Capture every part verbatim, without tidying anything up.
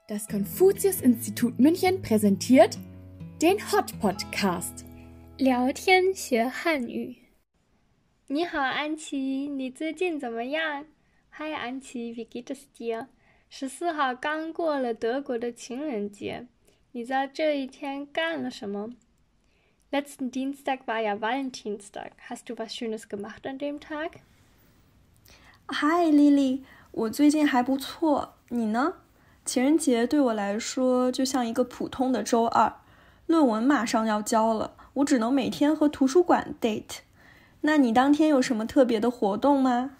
Das Konfuzius-Institut München präsentiert den Hot Podcast. 聊天学汉语。你好，安琪，你最近怎么样？ Hi， 安琪 wie geht es dir？ 十四号刚过了德国的情人节，你在这一天干了什么？ Letzten Dienstag war ja Valentinstag. Hast du was Schönes gemacht an dem Tag? Hi， 丽丽，我最近还不错，你呢？情人节对我来说就像一个普通的周二，论文马上要交了，我只能每天和图书馆 date。那你当天有什么特别的活动吗？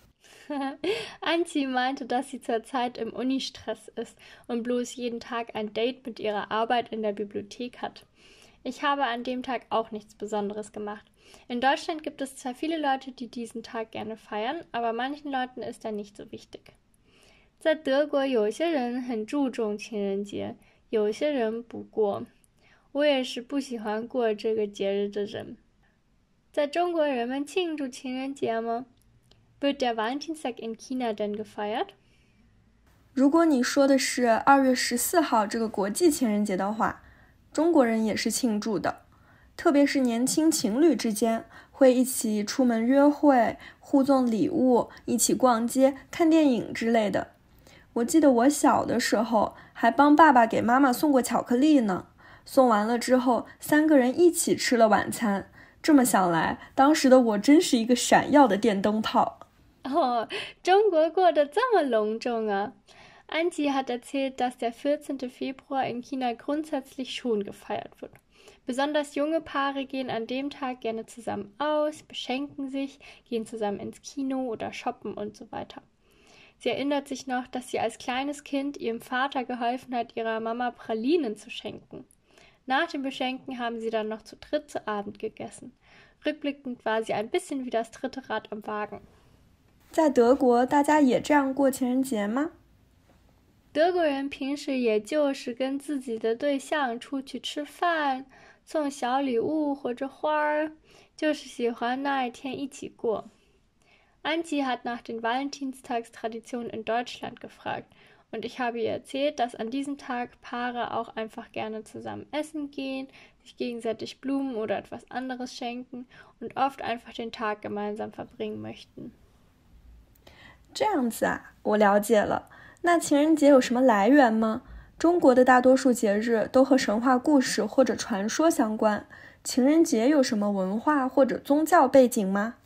Antje meinte, dass sie zurzeit im Uni-Stress ist und bloß jeden Tag ein Date mit ihrer Arbeit in der Bibliothek hat. Ich habe an dem Tag auch nichts Besonderes gemacht. In Deutschland gibt es zwar viele Leute, die diesen Tag gerne feiern, aber manchen Leuten ist er nicht so wichtig. 在德国，有些人很注重情人节，有些人不过。我也是不喜欢过这个节日的人。在中国，人们庆祝情人节吗？ Wird der Valentinstag in China denn gefeiert? 如果你说的是二月十四号这个国际情人节的话，中国人也是庆祝的，特别是年轻情侣之间会一起出门约会，互送礼物，一起逛街、看电影之类的。我记得我小的时候还帮爸爸给妈妈送过巧克力呢，送完了之后三个人一起吃了晚餐。这么想来，当时的我真是一个闪耀的电灯泡。 哦，中国过得这么隆重啊。Antje hat erzählt, dass der vierzehnten Februar in China grundsätzlich schon gefeiert wird. Besonders junge Paare gehen an dem Tag gerne zusammen aus, beschenken sich, gehen zusammen ins Kino oder shoppen und so weiter. Sie erinnert sich noch, dass sie als kleines Kind ihrem Vater geholfen hat, ihrer Mama Pralinen zu schenken. Nach dem Beschenken haben sie dann noch zu dritt zu Abend gegessen. Rückblickend war sie ein bisschen wie das dritte Rad am Wagen. 在德国，大家也这样过情人节吗？ 德国人平时也就是跟自己的对象出去吃饭，送小礼物或者花儿，就是喜欢那一天一起过。Antje hat nach den Valentinstagstraditionen in Deutschland gefragt und ich habe ihr erzählt, dass an diesem Tag Paare auch einfach gerne zusammen essen gehen, sich gegenseitig Blumen oder etwas anderes schenken und oft einfach den Tag gemeinsam verbringen möchten. 这样子啊，我了解了。那情人节有什么来源吗？中国的大多数节日都和神话故事或者传说相关，情人节有什么文化或者宗教背景吗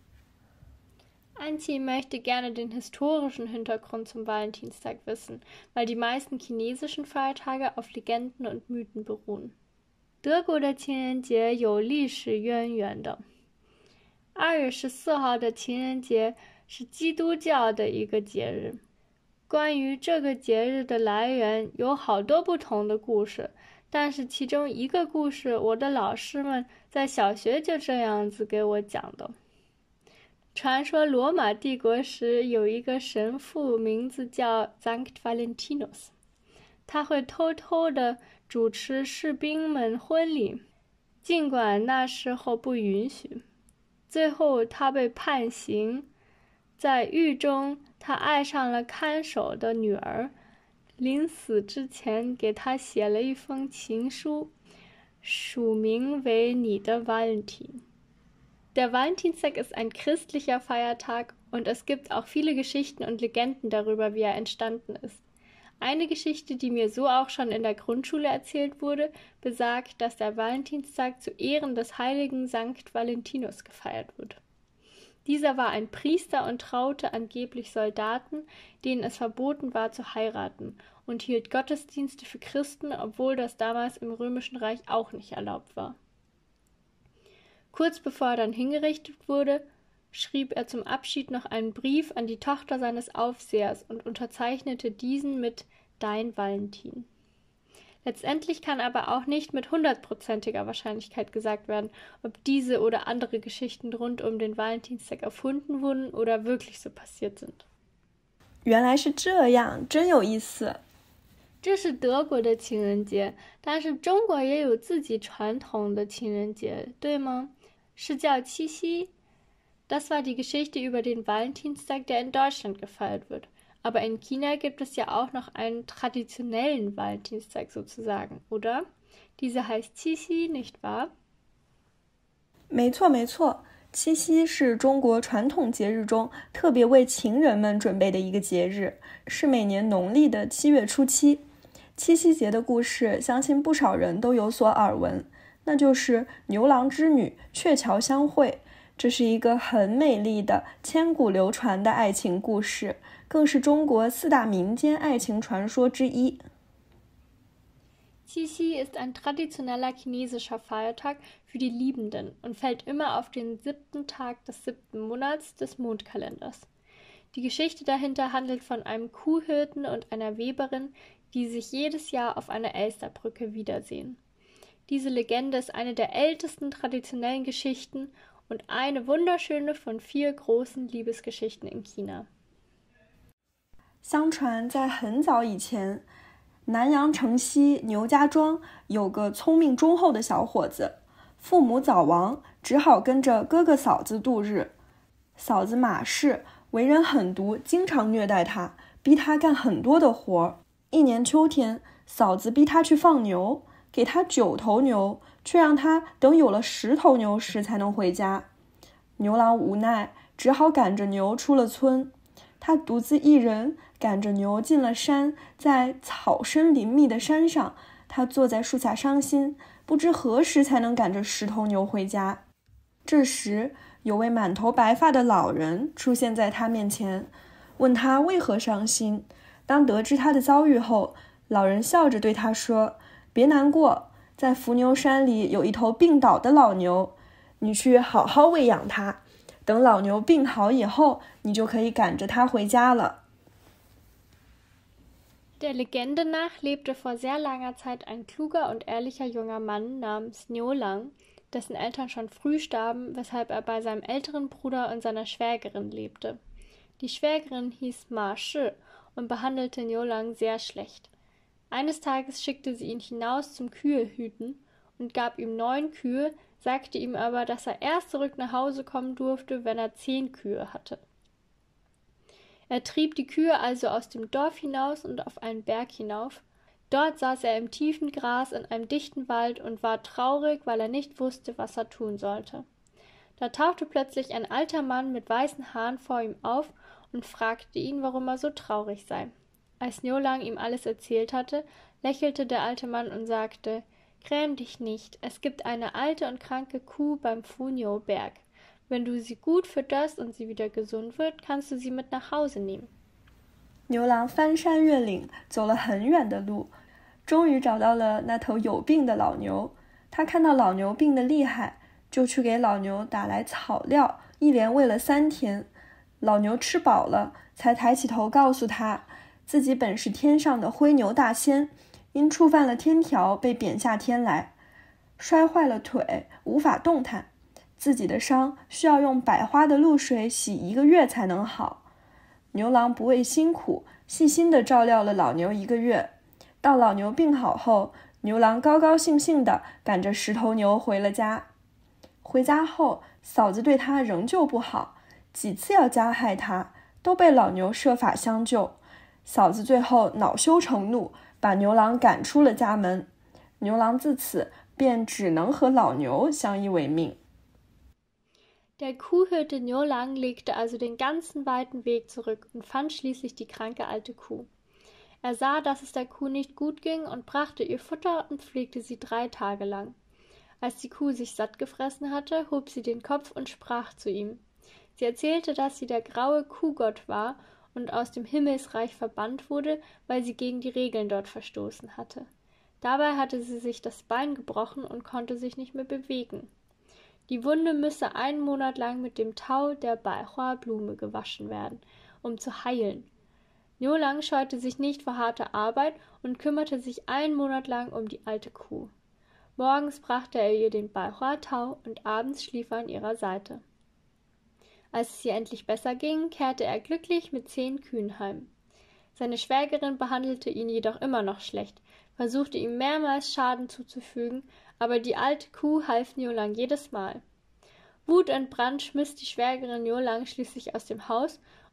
？Antje möchte gerne den historischen Hintergrund zum Valentinstag wissen, weil die meisten chinesischen Feiertage auf Legenden und Mythen beruhen. 德国的情人节有历史渊源的。二月十四号的情人节是基督教的一个节日。关于这个节日的来源有好多不同的故事，但是其中一个故事，我的老师们在小学就这样子给我讲的。传说罗马帝国时有一个神父，名字叫 Sankt Valentinus， 他会偷偷地主持士兵们婚礼，尽管那时候不允许。最后他被判刑，在狱中他爱上了看守的女儿，临死之前给他写了一封情书，署名为你的 Valentin。Der Valentinstag ist ein christlicher Feiertag und es gibt auch viele Geschichten und Legenden darüber, wie er entstanden ist. Eine Geschichte, die mir so auch schon in der Grundschule erzählt wurde, besagt, dass der Valentinstag zu Ehren des heiligen Sankt Valentinus gefeiert wird. Dieser war ein Priester und traute angeblich Soldaten, denen es verboten war zu heiraten, und hielt Gottesdienste für Christen, obwohl das damals im Römischen Reich auch nicht erlaubt war. Kurz bevor er dann hingerichtet wurde, schrieb er zum Abschied noch einen Brief an die Tochter seines Aufsehers und unterzeichnete diesen mit Dein Valentin. Letztendlich kann aber auch nicht mit hundertprozentiger Wahrscheinlichkeit gesagt werden, ob diese oder andere Geschichten rund um den Valentinstag erfunden wurden oder wirklich so passiert sind. 原来是这样，真有意思。 这是德国的情人节，但是中国也有自己传统的情人节，对吗？是叫七夕。Das war die Geschichte über den Valentinstag, der in Deutschland gefeiert wird. Aber in China gibt es ja auch noch einen traditionellen Valentinstag sozusagen, oder? Diese heißt Qixi, nicht wahr? 没错没错，七夕是中国传统节日中特别为情人们准备的一个节日，是每年农历的七月初七。七夕节的故事，相信不少人都有所耳闻，那就是牛郎织女鹊桥相会。这是一个很美丽的、千古流传的爱情故事，更是中国四大民间爱情传说之一。 Qixi ist ein traditioneller chinesischer Feiertag für die Liebenden und fällt immer auf den siebten Tag des siebten Monats des Mondkalenders. Die Geschichte dahinter handelt von einem Kuhhirten und einer Weberin, die sich jedes Jahr auf einer Elsterbrücke wiedersehen. Diese Legende ist eine der ältesten traditionellen Geschichten und eine wunderschöne von vier großen Liebesgeschichten in China. 相传在很早以前，南阳城西牛家庄有个聪明忠厚的小伙子，父母早亡，只好跟着哥哥嫂子度日。嫂子马氏为人狠毒，经常虐待他，逼他干很多的活。一年秋天，嫂子逼他去放牛，给他九头牛，却让他等有了十头牛时才能回家。牛郎无奈，只好赶着牛出了村。他独自一人赶着牛进了山，在草深林密的山上，他坐在树下伤心，不知何时才能赶着十头牛回家。这时，有位满头白发的老人出现在他面前，问他为何伤心。当得知他的遭遇后，老人笑着对他说：“别难过，在伏牛山里有一头病倒的老牛，你去好好喂养它。等老牛病好以后，你就可以赶着它回家了。” Der Legende nach lebte vor sehr langer Zeit ein kluger und ehrlicher junger Mann namens Niolang, dessen Eltern schon früh starben, weshalb er bei seinem älteren Bruder und seiner Schwägerin lebte. Die Schwägerin hieß Ma Shi und behandelte Niolang sehr schlecht. Eines Tages schickte sie ihn hinaus zum Kühehüten und gab ihm neun Kühe, sagte ihm aber, dass er erst zurück nach Hause kommen durfte, wenn er zehn Kühe hatte. Er trieb die Kühe also aus dem Dorf hinaus und auf einen Berg hinauf. Dort saß er im tiefen Gras in einem dichten Wald und war traurig, weil er nicht wusste, was er tun sollte. Da tauchte plötzlich ein alter Mann mit weißen Haaren vor ihm auf und fragte ihn, warum er so traurig sei. Als Niolang ihm alles erzählt hatte, lächelte der alte Mann und sagte: »Gräm dich nicht, es gibt eine alte und kranke Kuh beim Funyo-Berg. Wenn du sie gut fütterst und sie wieder gesund wird, kannst du sie mit nach Hause nehmen.« 牛郎翻山越岭，走了很远的路，终于找到了那头有病的老牛。他看到老牛病得厉害，就去给老牛打来草料，一连喂了三天。老牛吃饱了，才抬起头告诉他，自己本是天上的灰牛大仙，因触犯了天条被贬下天来，摔坏了腿，无法动弹。自己的伤需要用百花的露水洗一个月才能好。牛郎不畏辛苦，细心地照料了老牛一个月。到老牛病好后，牛郎高高兴兴地赶着十头牛回了家。回家后，嫂子对他仍旧不好，几次要加害他，都被老牛设法相救。嫂子最后恼羞成怒，把牛郎赶出了家门。牛郎自此便只能和老牛相依为命。 Der Kuhhirte Niolang legte also den ganzen weiten Weg zurück und fand schließlich die kranke alte Kuh. Er sah, dass es der Kuh nicht gut ging und brachte ihr Futter und pflegte sie drei Tage lang. Als die Kuh sich satt gefressen hatte, hob sie den Kopf und sprach zu ihm. Sie erzählte, dass sie der graue Kuhgott war und aus dem Himmelsreich verbannt wurde, weil sie gegen die Regeln dort verstoßen hatte. Dabei hatte sie sich das Bein gebrochen und konnte sich nicht mehr bewegen. Die Wunde müsse einen Monat lang mit dem Tau der Baihua-Blume gewaschen werden, um zu heilen. Niolang scheute sich nicht vor harter Arbeit und kümmerte sich einen Monat lang um die alte Kuh. Morgens brachte er ihr den Baihua-Tau und abends schlief er an ihrer Seite. Als es ihr endlich besser ging, kehrte er glücklich mit zehn Kühen heim. Seine Schwägerin behandelte ihn jedoch immer noch schlecht, versuchte ihm mehrmals Schaden zuzufügen, aber die alte Kuh half Niolang jedes Mal. Wutentbrannt schmiss die Schwägerin Niolang schließlich aus dem Haus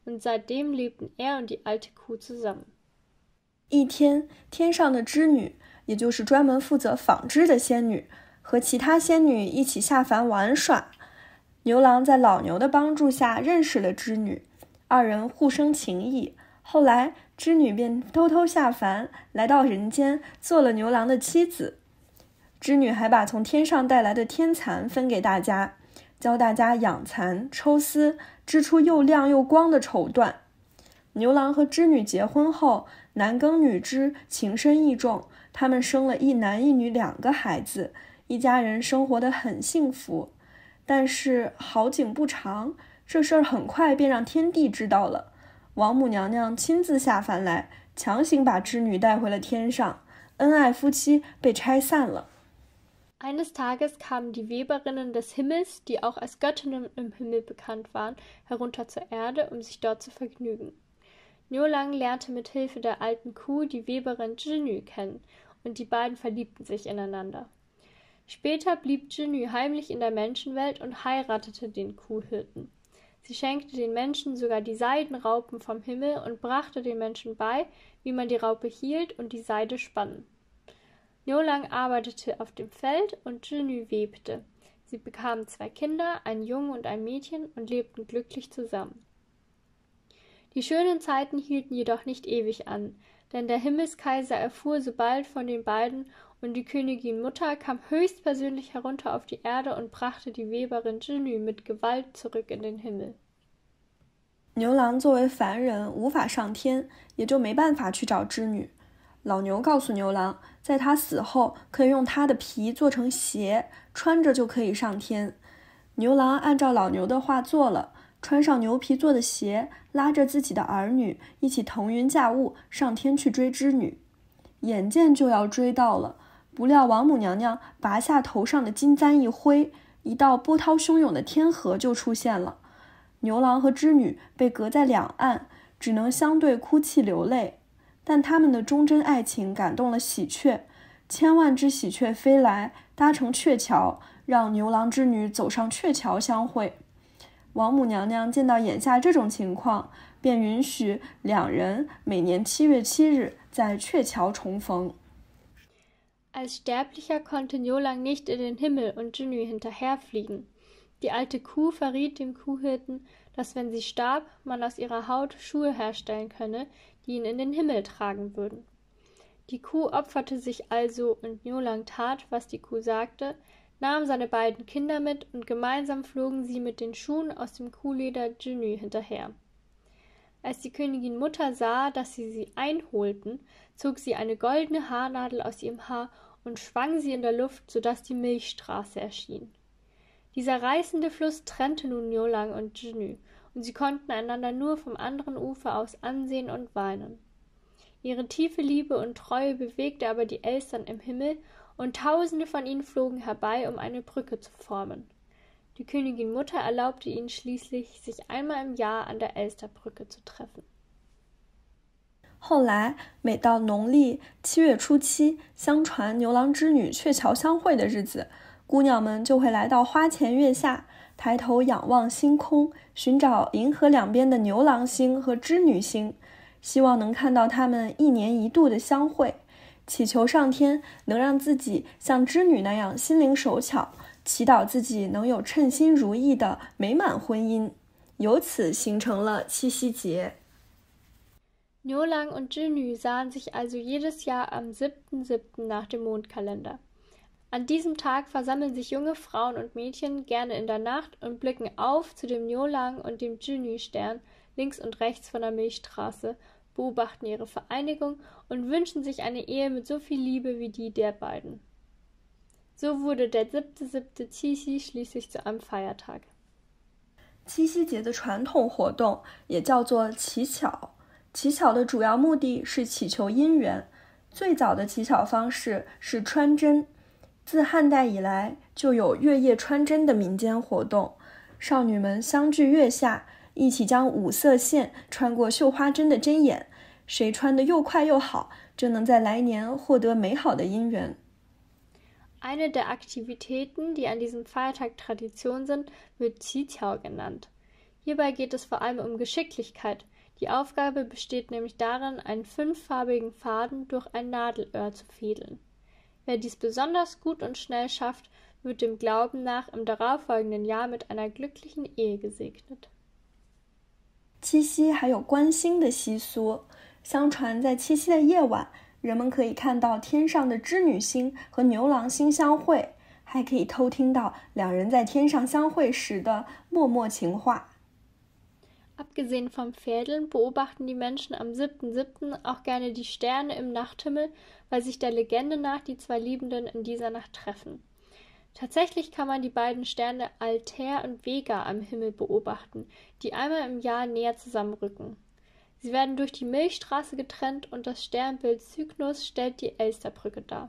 und seitdem lebten er und die alte Kuh zusammen. 一天，天上的织女，也就是专门负责纺织的仙女，和其他仙女一起下凡玩耍。牛郎在老牛的帮助下认识了织女，二人互生情谊。后来，织女便偷偷下凡，来到人间，做了牛郎的妻子。织女还把从天上带来的天蚕分给大家，教大家养蚕、抽丝，织出又亮又光的绸缎。牛郎和织女结婚后，男耕女织，情深意重，他们生了一男一女两个孩子，一家人生活得很幸福。但是好景不长，这事儿很快便让天帝知道了。王母娘娘亲自下凡来，强行把织女带回了天上，恩爱夫妻被拆散了。 Eines Tages kamen die Weberinnen des Himmels, die auch als Göttinnen im Himmel bekannt waren, herunter zur Erde, um sich dort zu vergnügen. Niulang lernte mit Hilfe der alten Kuh die Weberin Jinü kennen und die beiden verliebten sich ineinander. Später blieb Jinü heimlich in der Menschenwelt und heiratete den Kuhhirten. Sie schenkte den Menschen sogar die Seidenraupen vom Himmel und brachte den Menschen bei, wie man die Raupe hielt und die Seide spann. Niulang arbeitete auf dem Feld und Jinü webte. Sie bekamen zwei Kinder, einen Jungen und ein Mädchen, und lebten glücklich zusammen. Die schönen Zeiten hielten jedoch nicht ewig an, denn der Himmelskaiser erfuhr so bald von den beiden, und die Königin Mutter kam höchstpersönlich herunter auf die Erde und brachte die Weberin Jinü mit Gewalt zurück in den Himmel. 牛郎作为凡人无法上天，也就没办法去找织女。老牛告诉牛郎，在他死后可以用他的皮做成鞋，穿着就可以上天。牛郎按照老牛的话做了，穿上牛皮做的鞋，拉着自己的儿女一起腾云驾雾上天去追织女。眼见就要追到了，不料王母娘娘拔下头上的金簪一挥，一道波涛汹涌的天河就出现了。牛郎和织女被隔在两岸，只能相对哭泣流泪。但他们的忠贞爱情感动了喜鹊，千万只喜鹊飞来，搭成鹊桥，让牛郎织女走上鹊桥相会。王母娘娘见到眼下这种情况，便允许两人每年七月七日在鹊桥重逢。 Als Sterblicher konnte Niulang nicht in den Himmel und Jinü hinterherfliegen. Die alte Kuh verriet dem Kuhhirten, dass wenn sie starb, man aus ihrer Haut Schuhe herstellen könne, die ihn in den Himmel tragen würden. Die Kuh opferte sich also und Niulang tat, was die Kuh sagte, nahm seine beiden Kinder mit und gemeinsam flogen sie mit den Schuhen aus dem Kuhleder Jinü hinterher. Als die Königin Mutter sah, dass sie sie einholten, zog sie eine goldene Haarnadel aus ihrem Haar und schwang sie in der Luft, sodass die Milchstraße erschien. Dieser reißende Fluss trennte nun Niulang und Jinü, und sie konnten einander nur vom anderen Ufer aus ansehen und weinen. Ihre tiefe Liebe und Treue bewegte aber die Elstern im Himmel, und Tausende von ihnen flogen herbei, um eine Brücke zu formen. Die Königin Mutter erlaubte ihnen schließlich, sich einmal im Jahr an der Elsterbrücke zu treffen. 后来，每到农历七月初七，相传牛郎织女鹊桥相会的日子，姑娘们就会来到花前月下，抬头仰望星空，寻找银河两边的牛郎星和织女星，希望能看到他们一年一度的相会，祈求上天能让自己像织女那样心灵手巧，祈祷自己能有称心如意的美满婚姻，由此形成了七夕节。 Niulang und Jinü sahen sich also jedes Jahr am siebten siebten nach dem Mondkalender. An diesem Tag versammeln sich junge Frauen und Mädchen gerne in der Nacht und blicken auf zu dem Niulang und dem Jinü-Stern links und rechts von der Milchstraße, beobachten ihre Vereinigung und wünschen sich eine Ehe mit so viel Liebe wie die der beiden. So wurde der siebte siebte Qixi schließlich zu einem Feiertag. 七夕节的传统活动也叫做乞巧，乞巧的主要目的是祈求姻缘。最早的乞巧方式是穿针，自汉代以来就有月夜穿针的民间活动，少女们相聚月下，一起将五色线穿过绣花针的针眼，谁穿得又快又好，就能在来年获得美好的姻缘。 Eine der Aktivitäten, die an diesem Feiertag Tradition sind, wird Qiqiao genannt. Hierbei geht es vor allem um Geschicklichkeit. Die Aufgabe besteht nämlich darin, einen fünffarbigen Faden durch ein Nadelöhr zu fädeln. Wer dies besonders gut und schnell schafft, wird dem Glauben nach im darauffolgenden Jahr mit einer glücklichen Ehe gesegnet. 七夕还有观星的习俗，相传在七夕的夜晚，人们可以看到天上的织女星和牛郎星相会，还可以偷听到两人在天上相会时的默默情话。 Abgesehen vom Fädeln beobachten die Menschen am siebten siebten auch gerne die Sterne im Nachthimmel, weil sich der Legende nach die zwei Liebenden in dieser Nacht treffen. Tatsächlich kann man die beiden Sterne Altair und Vega am Himmel beobachten, die einmal im Jahr näher zusammenrücken. Sie werden durch die Milchstraße getrennt und das Sternbild Cygnus stellt die Elsterbrücke dar.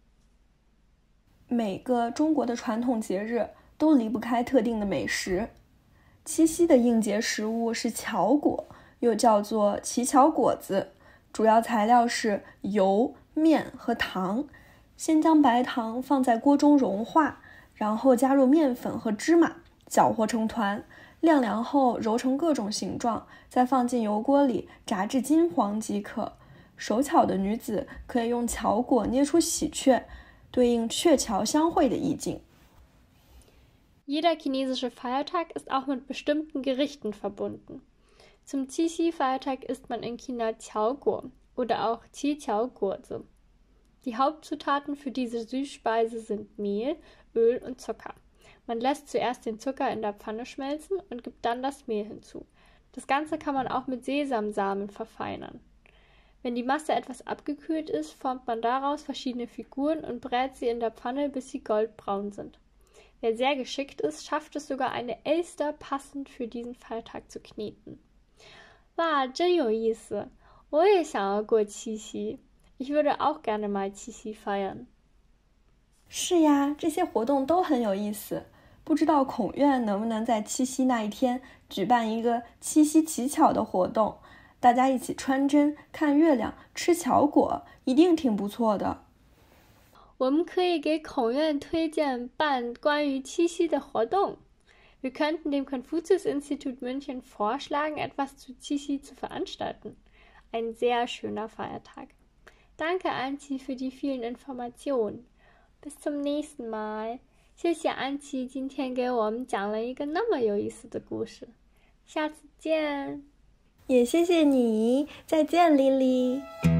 每个中国的传统节日都离不开特定的美食。七夕的应节食物是巧果，又叫做乞巧果子，主要材料是油、面和糖。先将白糖放在锅中融化，然后加入面粉和芝麻，搅和成团，晾凉后揉成各种形状，再放进油锅里炸至金黄即可。手巧的女子可以用巧果捏出喜鹊，对应鹊桥相会的意境。 Jeder chinesische Feiertag ist auch mit bestimmten Gerichten verbunden. Zum Qixi-Feiertag isst man in China Qiaoguo oder auch Qi-Qiao-Gurze. Die Hauptzutaten für diese Süßspeise sind Mehl, Öl und Zucker. Man lässt zuerst den Zucker in der Pfanne schmelzen und gibt dann das Mehl hinzu. Das Ganze kann man auch mit Sesamsamen verfeinern. Wenn die Masse etwas abgekühlt ist, formt man daraus verschiedene Figuren und brät sie in der Pfanne, bis sie goldbraun sind. Wer sehr geschickt ist, schafft es sogar, eine Elster passend für diesen Feiertag zu kneten. 哇，真有意思！我也想要过七夕。Ich würde auch gerne mal 七夕 feiern. 是呀，这些活动都很有意思。不知道孔院能不能在七夕那一天举办一个七夕乞巧的活动，大家一起穿针、看月亮、吃巧果，一定挺不错的。 我们可以给孔院推荐办关于七夕的活动。Wir könnten dem Konfuzius-Institut München vorschlagen, etwas zu Qixi zu veranstalten. Ein sehr schöner Feiertag. Danke, Anqi, für die vielen Informationen. Bis zum nächsten Mal. 谢谢安琪今天给我们讲了一个那么有意思的故事。下次见。 也谢谢你，再见，莉莉。